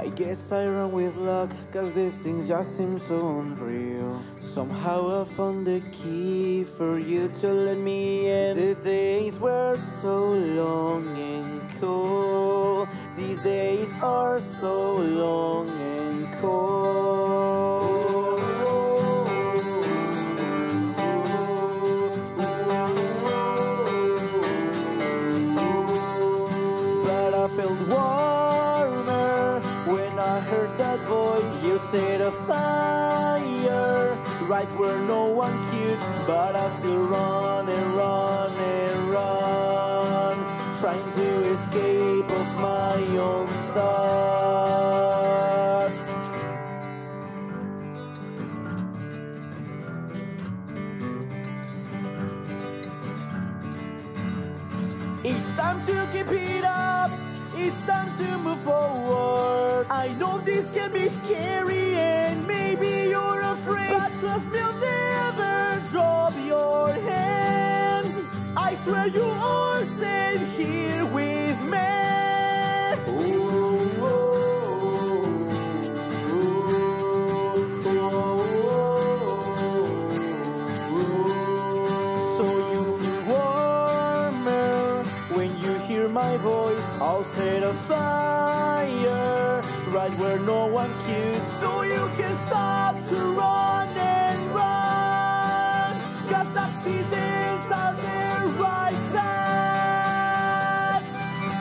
I guess I run with luck, cause these things just seem so unreal. Somehow I found the key for you to let me in. The days were so long and cold. These days are so long and cold. But I felt warmer when I heard that voice. You set a fire right where no one could, but I still run and run and run, trying to escape of my own thoughts. It's time to keep it up. It's time to move forward. I know this can be scary and maybe you're afraid, but trust me, I'll never drop your hand. I swear you are safe here with me. So you feel warmer when you hear my voice. I'll set a fire right where no one could, so you can stop to run and run, cause accidents are there right back.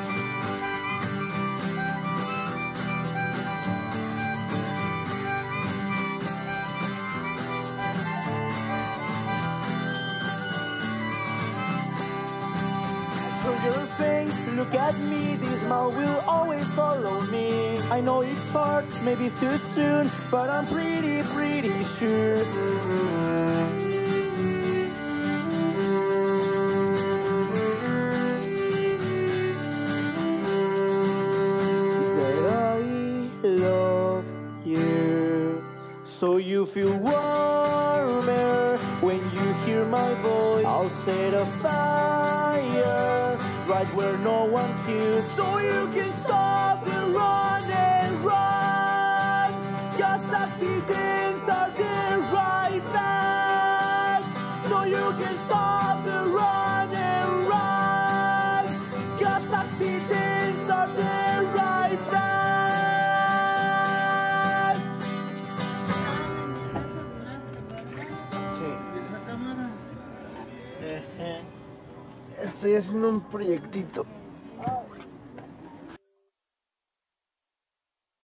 Show your face, look at me, this smile will always follow me. I know it's hard, maybe it's too soon, but I'm pretty sure. That I love you. So you feel warmer when you hear my voice. I'll set a fire right where no one could, so you can stop and run and run, cause accidents are there right back. So you can stop and run and run, cause accidents are there right back. Estoy haciendo un proyectito.